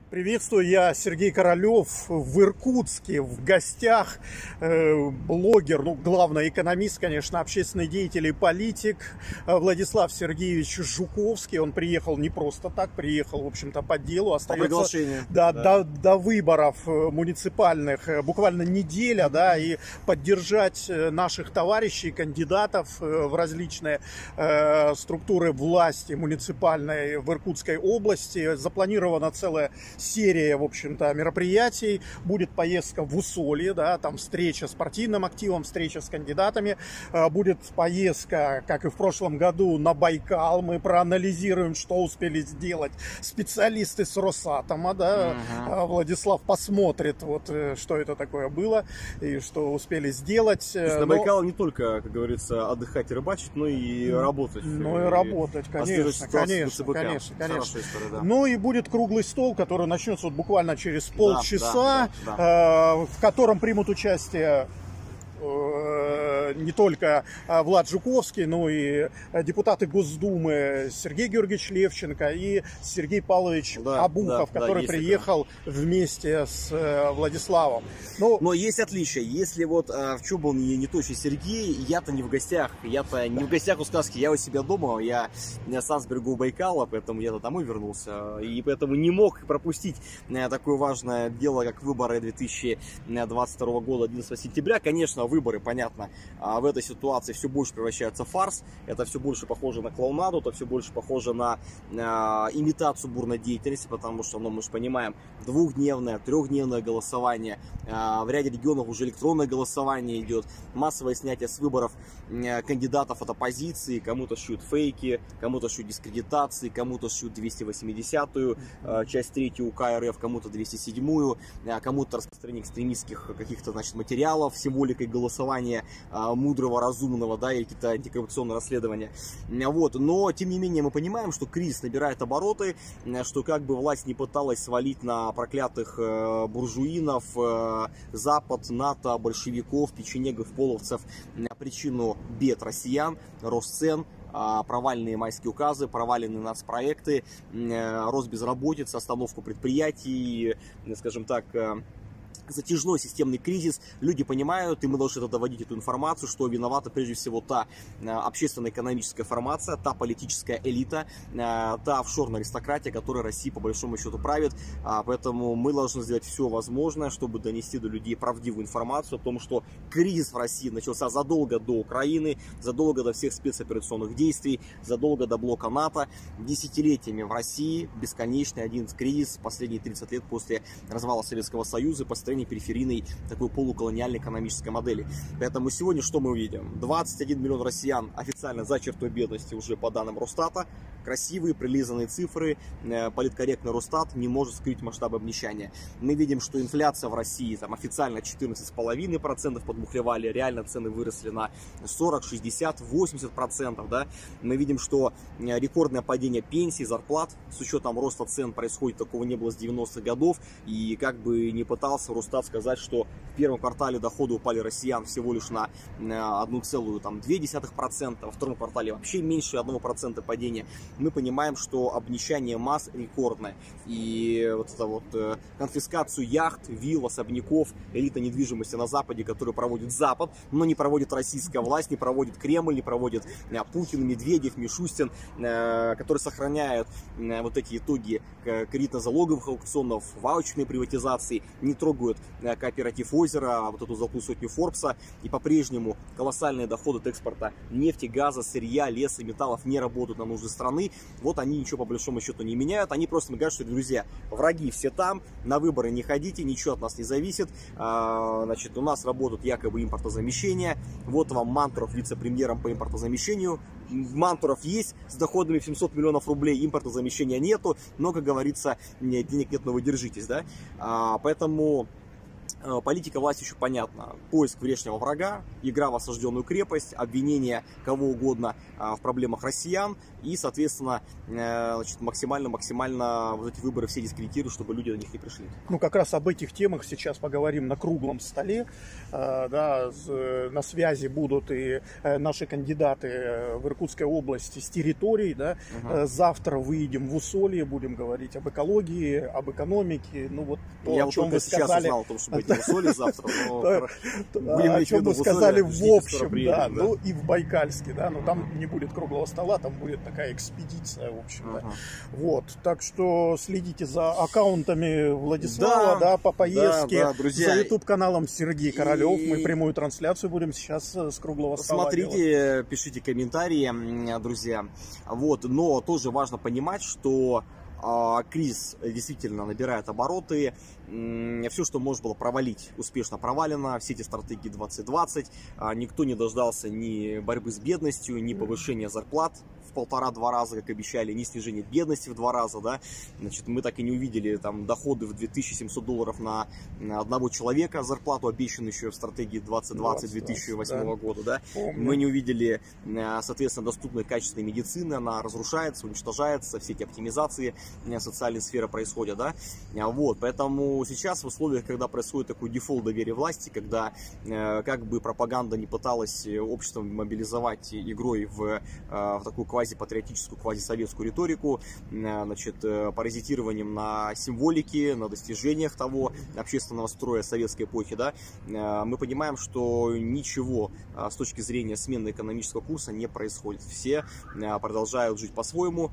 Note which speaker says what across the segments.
Speaker 1: Приветствую, я Сергей Королев в Иркутске, в гостях, блогер, главный экономист, конечно, общественный деятель и политик Владислав Сергеевич Жуковский. Он приехал не просто так, приехал, в общем-то, по делу. Остается,
Speaker 2: по приглашению.
Speaker 1: До выборов муниципальных буквально неделя, да, и поддержать наших товарищей, кандидатов в различные структуры власти муниципальной в Иркутской области. Запланирована целая серия, в общем-то, мероприятий. Будет поездка в Усолье, да, там встреча с партийным активом, встреча с кандидатами. Будет поездка, как и в прошлом году, на Байкал. Мы проанализируем, что успели сделать специалисты с Росатома, да. Владислав посмотрит, вот, что это такое было и что успели сделать.
Speaker 2: То есть на Байкал не только, как говорится, отдыхать и рыбачить, но и работать.
Speaker 1: Ну и работать, конечно, конечно.
Speaker 2: История, да.
Speaker 1: Ну и будет круглый стол, который начнется вот буквально через полчаса, в котором примут участие не только Влад Жуковский, но и депутаты Госдумы Сергей Георгиевич Левченко и Сергей Павлович Обухов, который приехал вместе с Владиславом.
Speaker 2: Но есть отличие. Если вот в чем был не точно Сергей, я-то не в гостях. Я-то не в гостях у сказки, я у себя дома. Я сам с берегов Байкала, поэтому я домой вернулся. И поэтому не мог пропустить такое важное дело, как выборы 2022 года, 11 сентября. Конечно, выборы, понятно, в этой ситуации все больше превращается в фарс. Это все больше похоже на клоунаду, это все больше похоже на имитацию бурной деятельности, потому что, мы же понимаем, двухдневное, трехдневное голосование, в ряде регионов уже электронное голосование идет, массовое снятие с выборов кандидатов от оппозиции, кому-то шьют фейки, кому-то шьют дискредитации, кому-то шьют 280-ю, часть 3 УК РФ, кому-то 207-ю, кому-то распространение экстремистских каких-то, материалов, символикой голосования мудрого, разумного, да, и какие-то антикоррупционные расследования. Вот. Но, тем не менее, мы понимаем, что кризис набирает обороты, что как бы власть не пыталась свалить на проклятых буржуинов, Запад, НАТО, большевиков, печенегов, половцев причину бед россиян, рост цен, провальные майские указы, проваленные нацпроекты, рост безработицы, остановку предприятий, скажем так, затяжной системный кризис. Люди понимают, и мы должны доводить эту информацию, что виновата прежде всего та общественно-экономическая формация, та политическая элита, та офшорная аристократия, которая России по большому счету правит. Поэтому мы должны сделать все возможное, чтобы донести до людей правдивую информацию о том, что кризис в России начался задолго до Украины, задолго до всех спецоперационных действий, задолго до блока НАТО. Десятилетиями в России бесконечный один кризис последние 30 лет после развала Советского Союза, построения периферийной такой полуколониальной экономической модели. Поэтому сегодня что мы увидим? 21 миллион россиян официально за чертой бедности уже по данным Росстата. Красивые, прилизанные цифры, политкорректный Росстат не может скрыть масштабы обнищания. Мы видим, что инфляция в России там официально 14,5% подмухлевали, реально цены выросли на 40, 60, 80%. Да? Мы видим, что рекордное падение пенсий, зарплат, с учетом роста цен происходит, такого не было с 90-х годов. И как бы не пытался Росстат сказать, что в первом квартале доходы упали россиян всего лишь на 1,2%, во втором квартале вообще меньше 1% падения. Мы понимаем, что обнищание масс рекордное. И вот это вот конфискацию яхт, вилл, особняков, элита недвижимости на Западе, которую проводит Запад, но не проводит российская власть, не проводит Кремль, не проводит Путин, Медведев, Мишустин, которые сохраняют вот эти итоги кредитно-залоговых аукционов, ваучерной приватизации, не трогают кооператив Озера, вот эту золотую сотню Форбса, и по-прежнему колоссальные доходы от экспорта нефти, газа, сырья, леса, металлов не работают на нужды страны. Вот они ничего по большому счету не меняют, они просто говорят, что, друзья, враги все там, на выборы не ходите, ничего от нас не зависит, значит, у нас работают якобы импортозамещения, вот вам Мантуров вице-премьером по импортозамещению, Мантуров есть с доходами в 700 миллионов рублей, импортозамещения нету, но, как говорится, денег нет, но вы держитесь, да, поэтому Политика власти еще понятна. Поиск внешнего врага, игра в осажденную крепость, обвинение кого угодно в проблемах россиян и, соответственно, значит, максимально вот эти выборы все дискредитируют, чтобы люди на них не пришли.
Speaker 1: Ну, как раз об этих темах сейчас поговорим на круглом столе. Да, на связи будут и наши кандидаты в Иркутской области с территорий. Да. Завтра выйдем в Усолье, будем говорить об экологии, об экономике. Ну, вот то,
Speaker 2: я
Speaker 1: о чем
Speaker 2: только
Speaker 1: вы
Speaker 2: сейчас
Speaker 1: сказали.
Speaker 2: узнал о том, что быть в Усолье завтра.
Speaker 1: О чем вы сказали в общем, да,
Speaker 2: да.
Speaker 1: ну и в Байкальске, да, но там не будет круглого стола, там будет такая экспедиция, в общем, вот, так что следите за аккаунтами Владислава, да, по поездке,
Speaker 2: да, друзья.
Speaker 1: за YouTube-каналом Сергей Королев, мы прямую трансляцию будем сейчас с круглого стола
Speaker 2: смотрите,
Speaker 1: делать.
Speaker 2: Пишите комментарии, друзья, вот, но тоже важно понимать, что кризис действительно набирает обороты. Все, что можно было провалить, успешно провалено. Все эти стратегии 2020. Никто не дождался ни борьбы с бедностью, ни повышения зарплат в 1,5-2 раза, как обещали, ни снижения бедности в 2 раза. Да? Значит, мы так и не увидели там доходы в $2700 на одного человека, зарплату, обещанную еще в стратегии 2020 2008 года. Да? Мы не увидели, соответственно, доступной качественной медицины. Она разрушается, уничтожается, все эти оптимизации социальной сферы происходят, да, вот, поэтому сейчас в условиях, когда происходит такой дефолт доверия власти, когда как бы пропаганда не пыталась общество мобилизовать игрой в такую квазипатриотическую, квазисоветскую риторику, значит, паразитированием на символике, на достижениях того общественного строя советской эпохи, да, мы понимаем, что ничего с точки зрения смены экономического курса не происходит. Все продолжают жить по-своему,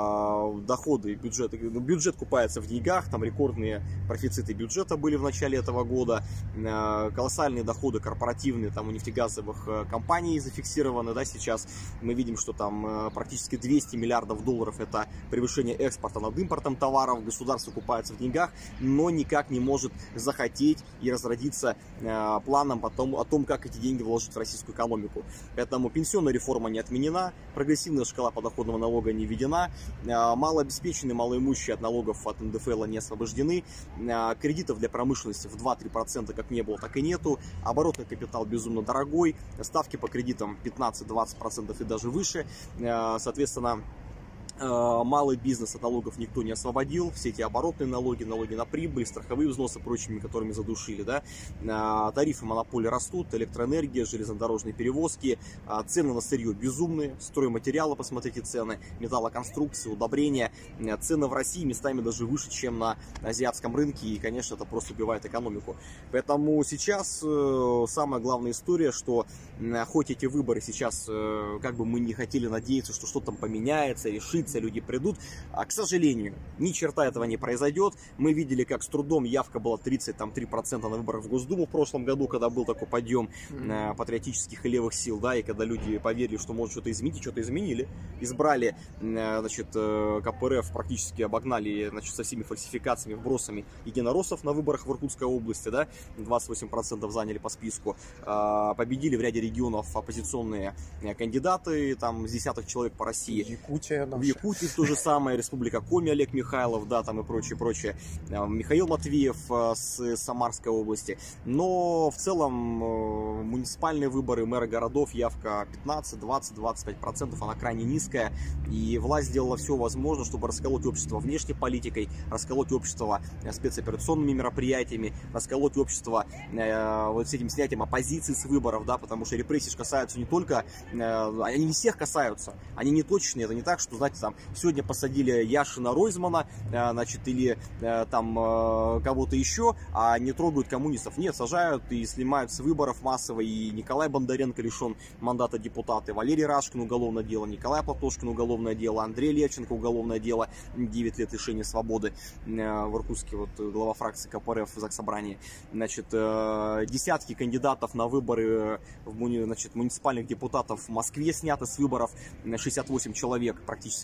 Speaker 2: доходы, бюджет купается в деньгах, там рекордные профициты бюджета были в начале этого года, колоссальные доходы корпоративные там у нефтегазовых компаний зафиксированы, да, сейчас мы видим, что там практически $200 миллиардов это превышение экспорта над импортом товаров, государство купается в деньгах, но никак не может захотеть и разродиться планом о том, как эти деньги вложить в российскую экономику. Поэтому пенсионная реформа не отменена, прогрессивная шкала подоходного налога не введена, малообеспеченные, малоимущие от налогов от НДФЛ не освобождены, кредитов для промышленности в 2-3% как не было, так и нету, оборотный капитал безумно дорогой, ставки по кредитам 15-20% и даже выше, соответственно, малый бизнес от налогов никто не освободил, все эти оборотные налоги, налоги на прибыль, страховые взносы прочими, которыми задушили, да, тарифы монополии растут, электроэнергия, железнодорожные перевозки, цены на сырье безумные, стройматериалы, посмотрите цены, металлоконструкции, удобрения, цены в России местами даже выше, чем на азиатском рынке, и, конечно, это просто убивает экономику. Поэтому сейчас самая главная история, что хоть эти выборы сейчас, как бы мы не хотели надеяться, что что-то там поменяется, решится, люди придут, а, к сожалению, ни черта этого не произойдет. Мы видели, как с трудом явка была 33% на выборах в Госдуму в прошлом году, когда был такой подъем патриотических и левых сил, да, и когда люди поверили, что может что-то изменить, и что-то изменили. Избрали, значит, КПРФ, практически обогнали, значит, со всеми фальсификациями, вбросами единороссов на выборах в Иркутской области, да, 28% заняли по списку. Победили в ряде регионов оппозиционные кандидаты, там, с десятых человек по России.
Speaker 1: Якутия наша.
Speaker 2: В Якутии то же самое, Республика Коми, Олег Михайлов, да, там и прочее. Михаил Матвеев с Самарской области. Но в целом муниципальные выборы, мэры городов, явка 15, 20, 25%, она крайне низкая. И власть сделала все возможное, чтобы расколоть общество внешней политикой, расколоть общество спецоперационными мероприятиями, расколоть общество вот с этим снятием оппозиции с выборов, да, потому что репрессии касаются не только, они не всех касаются, они не точные, это не так, что, знаете, там, сегодня посадили Яшина, Ройзмана, значит, или там кого-то еще, а не трогают коммунистов. Нет, сажают и снимают с выборов массово, и Николай Бондаренко лишен мандата депутата, Валерий Рашкин уголовное дело, Николай Платошкин уголовное дело, Андрей Левченко уголовное дело, 9 лет лишения свободы в Иркутске, вот глава фракции КПРФ в Заксобрании. Значит, десятки кандидатов на выборы муниципальных депутатов в Москве сняты с выборов, 68 человек практически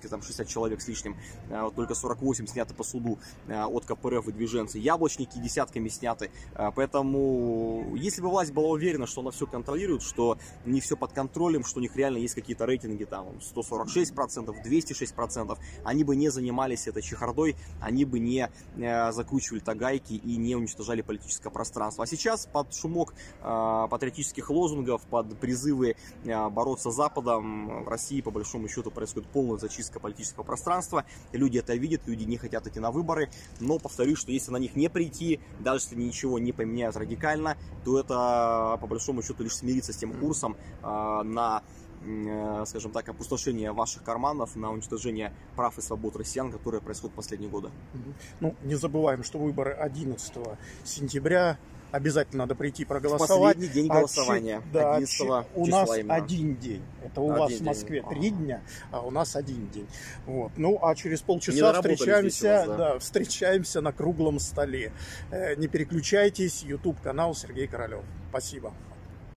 Speaker 2: Хабаровске, там 60 человек с лишним, вот только 48 сняты по суду от КПРФ и движенцы. Яблочники десятками сняты. Поэтому, если бы власть была уверена, что она все контролирует, что не все под контролем, что у них реально есть какие-то рейтинги, там 146%, 206%, они бы не занимались этой чехардой, они бы не закручивали тагайки и не уничтожали политическое пространство. А сейчас под шумок патриотических лозунгов, под призывы бороться с Западом в России, по большому счету, происходит полная зачистка политического пространства. Люди это видят, люди не хотят идти на выборы. Но повторюсь, что если на них не прийти, даже если ничего не поменяют радикально, то это, по большому счету, лишь смириться с тем курсом на, скажем так, опустошение ваших карманов, на уничтожение прав и свобод россиян, которые происходят в последние годы.
Speaker 1: Ну, не забываем, что выборы 11 сентября. Обязательно надо прийти проголосовать.
Speaker 2: Последний день голосования.
Speaker 1: Да,
Speaker 2: 11
Speaker 1: у нас
Speaker 2: числа именно.
Speaker 1: один день. Это у вас в Москве 3 дня, а у нас один день. Вот. Ну, а через полчаса встречаемся, встречаемся на круглом столе. Не переключайтесь. YouTube-канал Сергей Королев. Спасибо.